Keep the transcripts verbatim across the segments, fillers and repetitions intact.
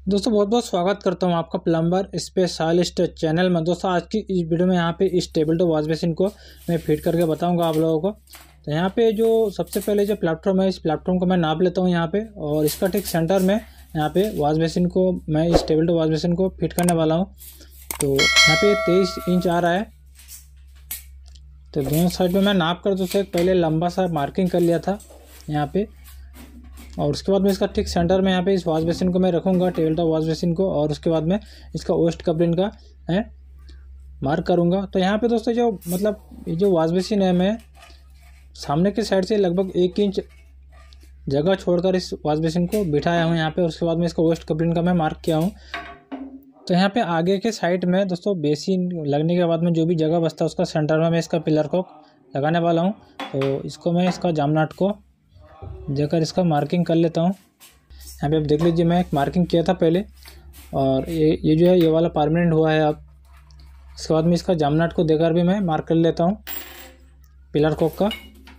दोस्तों बहुत बहुत स्वागत करता हूं आपका प्लम्बर स्पेशलिस्ट चैनल में। दोस्तों आज की इस वीडियो में यहाँ पे इस टेबल टॉप वॉश बेसिन को मैं फिट करके बताऊंगा आप लोगों को। तो यहाँ पे जो सबसे पहले जो प्लेटफॉर्म है, इस प्लेटफॉर्म को मैं नाप लेता हूँ यहाँ पे, और इसका ठीक सेंटर में यहाँ पे वॉश बेसिन को मैं इस टेबल टॉप वॉश बेसिन को फिट करने वाला हूँ। तो यहाँ पे तेईस इंच आ रहा है। तो दोनों साइड में मैं नाप कर दोस्तों एक पहले लंबा सा मार्किंग कर लिया था यहाँ पे, और उसके बाद में इसका ठीक सेंटर में यहाँ पे इस वॉश बेसिन को मैं रखूँगा, टेबल टॉप वॉश बेसिन को, और उसके बाद में इसका वेस्ट कपलिंग का है मार्क करूँगा। तो यहाँ पे दोस्तों जो मतलब ये जो वॉश बेसिन है, मैं सामने की साइड से लगभग एक इंच जगह छोड़कर इस वॉश बेसिन को बिठाया हूँ यहाँ पे। उसके बाद में इसका वेस्ट कपलिंग का मैं मार्क किया हूँ। तो यहाँ पे आगे के साइड में दोस्तों बेसिन लगने के बाद में जो भी जगह बचता है उसका सेंटर में मैं इसका पिलर को लगाने वाला हूँ। तो इसको मैं इसका जाम नट को देकर इसका मार्किंग कर लेता हूँ। यहाँ पे आप देख लीजिए, मैं एक मार्किंग किया था पहले, और ये ये जो है ये वाला परमानेंट हुआ है अब। इसके बाद में इसका जाम नट को देकर भी मैं मार्क कर लेता हूँ पिलर कोक का।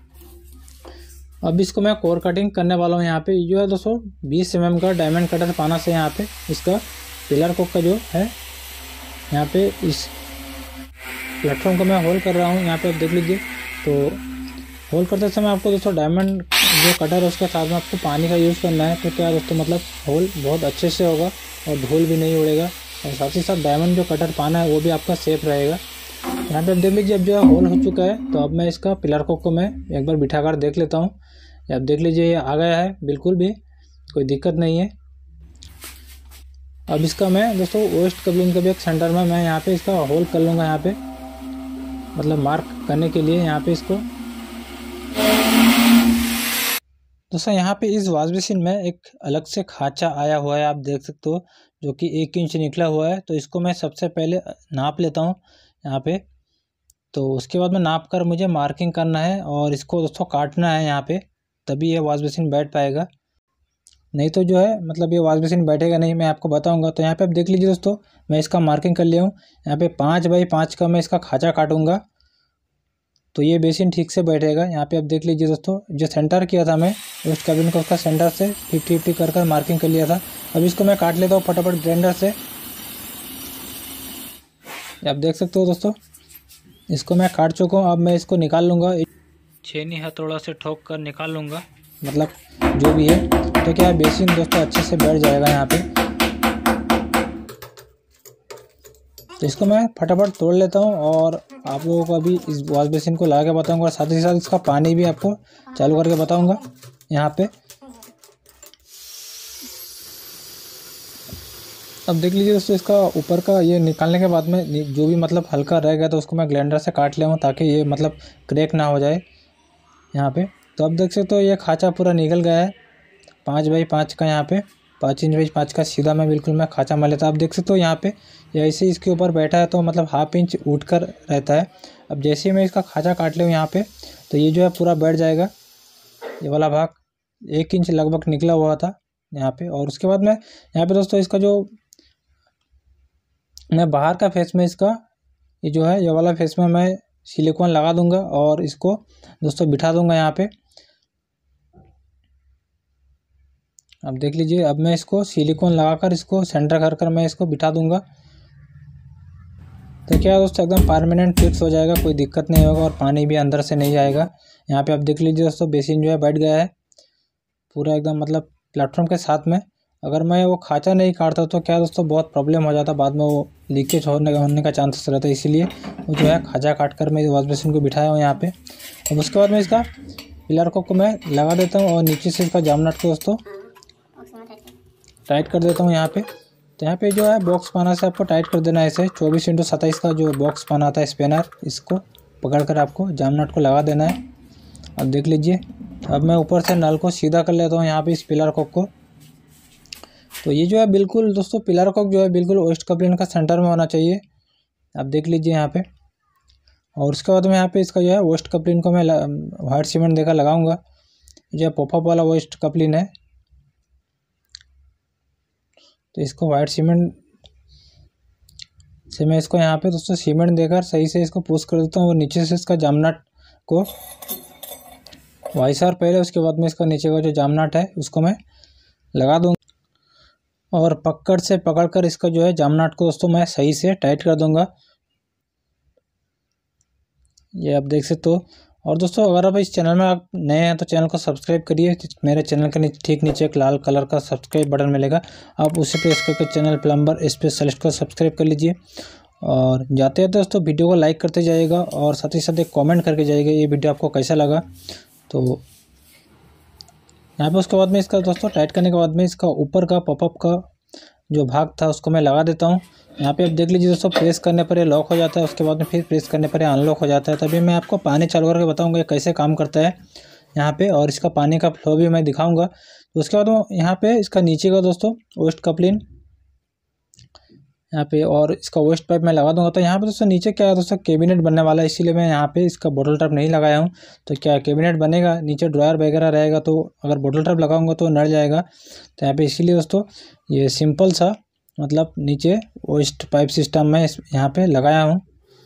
अब इसको मैं कोर कटिंग करने वाला हूँ। यहाँ पे जो है दोस्तों बीस एम एम का डायमंड कटर पाना से यहाँ पे इसका पिलर कोक का जो है यहाँ पे इस प्लेटफॉर्म को मैं होल कर रहा हूँ। यहाँ पे आप देख लीजिए, तो होल करते समय आपको दोस्तों डायमंड जो कटर है उसके साथ में आपको पानी का यूज़ करना है। तो क्या दोस्तों मतलब होल बहुत अच्छे से होगा और धूल भी नहीं उड़ेगा, और साथ ही साथ डायमंड जो कटर पाना है वो भी आपका सेफ रहेगा। यहाँ पे आप देख लीजिए, अब जो है होल हो चुका है। तो अब मैं इसका पिलर कोक को मैं एक बार बिठा कर देख लेता हूँ। आप देख लीजिए ये आ गया है, बिल्कुल भी कोई दिक्कत नहीं है। अब इसका मैं दोस्तों वेस्ट कपलिंग के भी एक सेंटर में मैं यहाँ पे इसका होल कर लूँगा, यहाँ पे मतलब मार्क करने के लिए यहाँ पे इसको। दोस्तों यहाँ पे इस वॉश बेसिन में एक अलग से खाँचा आया हुआ है, आप देख सकते हो, जो कि एक इंच निकला हुआ है। तो इसको मैं सबसे पहले नाप लेता हूँ यहाँ पे। तो उसके बाद में नाप कर मुझे मार्किंग करना है, और इसको दोस्तों काटना है यहाँ पे, तभी ये वॉश बेसिन बैठ पाएगा। नहीं तो जो है मतलब ये वॉश बेसिन बैठेगा नहीं, मैं आपको बताऊँगा। तो यहाँ पर आप देख लीजिए दोस्तों, मैं इसका मार्किंग कर लिया हूँ। यहाँ पर पाँच बाई पाँच का मैं इसका खाँचा काटूँगा, तो ये बेसिन ठीक से बैठेगा। यहाँ पे आप देख लीजिए दोस्तों, जो सेंटर किया था मैं उस कैबिन को, उसका सेंटर से फिफ्टी फिफ्टी कर कर मार्किंग कर लिया था। अब इसको मैं काट लेता हूँ फटाफट ग्राइंडर से। आप देख सकते हो दोस्तों, इसको मैं काट चुका हूँ। अब मैं इसको निकाल लूँगा, छेनी हथौड़ा से ठोक कर निकाल लूँगा, मतलब जो भी है। तो क्या बेसिन दोस्तों अच्छे से बैठ जाएगा यहाँ पे। तो इसको मैं फटाफट तोड़ लेता हूँ, और आप लोगों को अभी इस वॉश बेसिन को ला के बताऊँगा, और साथ ही साथ इसका पानी भी आपको चालू करके बताऊँगा यहाँ पे। अब देख लीजिए दोस्तों, इसका ऊपर का ये निकालने के बाद में जो भी मतलब हल्का रह गया तो उसको मैं ग्राइंडर से काट लिया हूँ, ताकि ये मतलब क्रैक ना हो जाए यहाँ पे। तो अब देख सकते हो ये खाँचा पूरा निकल गया है, पाँच बाई पाँच का, यहाँ पे पाँच इंच बाई पाँच का सीधा मैं बिल्कुल मैं खाँचा मार लेता। आप देख सकते हो यहाँ पे ये ऐसे इसके ऊपर बैठा है, तो मतलब हाफ इंच उठ कर रहता है। अब जैसे ही मैं इसका खाँचा काट लूँ यहाँ पे, तो ये जो है पूरा बैठ जाएगा। ये वाला भाग एक इंच लगभग निकला हुआ था यहाँ पे। और उसके बाद में यहाँ पे दोस्तों इसका जो मैं बाहर का फेस में इसका ये जो है ये वाला फेस में मैं सिलिकॉन लगा दूंगा, और इसको दोस्तों बिठा दूंगा यहाँ पे। अब देख लीजिए, अब मैं इसको सिलिकॉन लगाकर इसको सेंटर कर कर मैं इसको बिठा दूंगा। तो क्या दोस्तों एकदम परमानेंट फिक्स हो जाएगा, कोई दिक्कत नहीं होगा, और पानी भी अंदर से नहीं जाएगा। यहाँ पे आप देख लीजिए दोस्तों, बेसिन जो है बैठ गया है पूरा एकदम मतलब प्लेटफॉर्म के साथ में। अगर मैं वो खाँचा नहीं काटता तो क्या दोस्तों बहुत प्रॉब्लम हो जाता, बाद में वो लीकेज होने का होने का चांसेस रहता है। इसीलिए वो जो है खाँचा काट कर मैं वॉश बेसिन को बिठाया हूँ यहाँ पे। और उसके बाद में इसका पिलर को मैं लगा देता हूँ, और नीचे से इसका जाम नट को दोस्तों टाइट कर देता हूँ यहाँ पे। तो यहाँ पे जो है बॉक्स पाना से आपको टाइट कर देना है ऐसे, चौबीस इंटू सत्ताईस का जो बॉक्स पाना आता है स्पेनर, इसको पकड़ कर आपको जाम नट को लगा देना है। अब देख लीजिए, अब मैं ऊपर से नल को सीधा कर लेता हूँ यहाँ पे इस पिलर कोक को। तो ये जो है बिल्कुल दोस्तों पिलर कोक जो है बिल्कुल वेस्ट कपलिंग का सेंटर में होना चाहिए, आप देख लीजिए यहाँ पे। और उसके बाद में यहाँ पे इसका जो है वेस्ट कपलिंग को मैं वाइट सीमेंट देकर लगाऊंगा, जो है पॉपअप वाला वेस्ट कपलिंग है। तो इसको वाइट सीमेंट से मैं इसको यहाँ पे दोस्तों सीमेंट देकर सही से इसको पुश कर देता हूँ, और नीचे से इसका जाम नट को वाइसर पहले, उसके बाद में इसका नीचे का जो जाम नट है उसको मैं लगा दूँगा। और पकड़ से पकड़कर इसका जो है जाम नट को दोस्तों मैं सही से टाइट कर दूंगा। ये आप देख सकते हो। और दोस्तों अगर आप इस चैनल में आप नए हैं तो चैनल को सब्सक्राइब करिए। मेरे चैनल के नीचे ठीक नीचे एक लाल कलर का सब्सक्राइब बटन मिलेगा, आप उसे प्रेस करके चैनल प्लम्बर स्पेशलिस्ट को सब्सक्राइब कर लीजिए। और जाते जाते दोस्तों वीडियो को लाइक करते जाइएगा और साथ ही साथ एक कॉमेंट करके जाइएगा ये वीडियो आपको कैसा लगा। तो यहाँ पे उसके बाद में इसका दोस्तों टाइट करने के बाद में इसका ऊपर का पॉपअप का जो भाग था उसको मैं लगा देता हूँ। यहाँ पे आप देख लीजिए दोस्तों, प्रेस करने पर ये लॉक हो जाता है, उसके बाद में फिर प्रेस करने पर ये अनलॉक हो जाता है। तभी मैं आपको पानी चालू करके बताऊँगा कैसे काम करता है यहाँ पे, और इसका पानी का फ्लो भी मैं दिखाऊँगा। तो उसके बाद यहाँ पे इसका नीचे का दोस्तों वेस्ट कपलिन यहाँ पे और इसका वेस्ट पाइप मैं लगा दूंगा। तो यहाँ पे दोस्तों नीचे क्या है दोस्तों, कैबिनेट बनने वाला है, इसीलिए मैं यहाँ पे इसका बॉटल ट्रैप नहीं लगाया हूँ। तो क्या कैबिनेट बनेगा, नीचे ड्रायर वगैरह रहेगा, तो अगर बॉटल ट्रैप लगाऊंगा तो नड़ जाएगा। तो यहाँ पे इसीलिए दोस्तों ये सिंपल सा मतलब नीचे वेस्ट पाइप सिस्टम मैं यहाँ पे लगाया हूँ।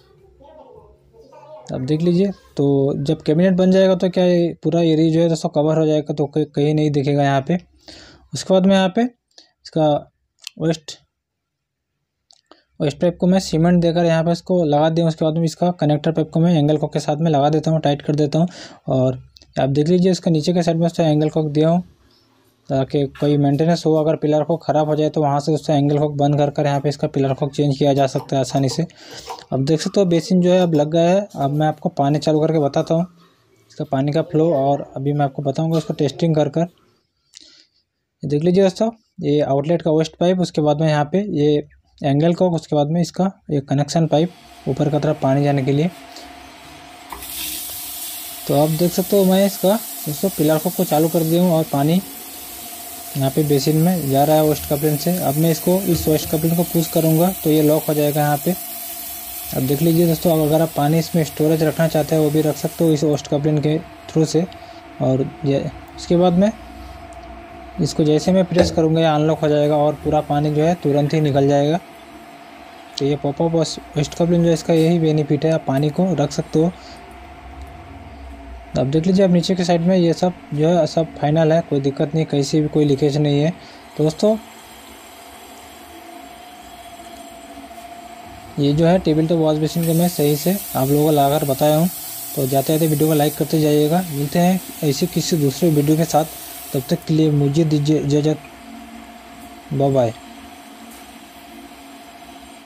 अब देख लीजिए, तो जब कैबिनेट बन जाएगा तो क्या है पूरा एरिया जो है दोस्तों कवर हो जाएगा, तो कहीं नहीं दिखेगा यहाँ पे। उसके बाद में यहाँ पे इसका वेस्ट वेस्ट पाइप को मैं सीमेंट देकर यहाँ पे इसको लगा दिया। उसके बाद में इसका कनेक्टर पाइप को मैं एंगल कॉक के साथ में लगा देता हूँ, टाइट कर देता हूँ। और आप देख लीजिए इसका नीचे के साइड में दोस्तों एंगल कॉक दिया हूँ ताकि कोई मेंटेनेंस हो, अगर पिलर को ख़राब हो जाए तो वहाँ से दोस्तों एंगल कॉक बंद कर कर यहाँ पे इसका पिलर कॉक चेंज किया जा सकता है आसानी से। अब देख सकते हो बेसिन जो है अब लग गया है। अब मैं आपको पानी चालू करके बताता हूँ इसका पानी का फ्लो, और अभी मैं आपको बताऊँगा उसको टेस्टिंग कर कर। देख लीजिए दोस्तों, ये आउटलेट का वेस्ट पाइप, उसके बाद में यहाँ पे ये एंगल कॉक, उसके बाद में इसका एक कनेक्शन पाइप ऊपर का तरफ पानी जाने के लिए। तो आप देख सकते हो मैं इसका दोस्तों पिलर कॉक को चालू कर दिया हूँ और पानी यहाँ पे बेसिन में जा रहा है वेस्ट कपलिन से। अब मैं इसको इस वेस्ट कपलिन को पुश करूँगा तो ये लॉक हो जाएगा यहाँ पे। अब देख लीजिए दोस्तों, अब अगर आप पानी इसमें स्टोरेज रखना चाहते हैं वो भी रख सकते हो इस वेस्ट कपलिन के थ्रू से। और ये उसके बाद में इसको जैसे मैं प्रेस करूँगा ये अनलॉक हो जाएगा और पूरा पानी जो है तुरंत ही निकल जाएगा। तो ये पॉपअप वेस्ट कपलिन जो है इसका यही बेनिफिट है, आप पानी को रख सकते हो। अब देख लीजिए, अब नीचे के साइड में ये सब जो है सब फाइनल है, कोई दिक्कत नहीं, कहीं से भी कोई लीकेज नहीं है। तो दोस्तों ये जो है टेबल टॉप वॉश बेसिन को मैं सही से आप लोगों को लाकर बताया हूँ। तो जाते जाते वीडियो को लाइक करते जाइएगा। मिलते हैं ऐसे किसी दूसरे वीडियो के साथ, तब तक के लिए मुझे दीजिए इजाज़त। Bye bye.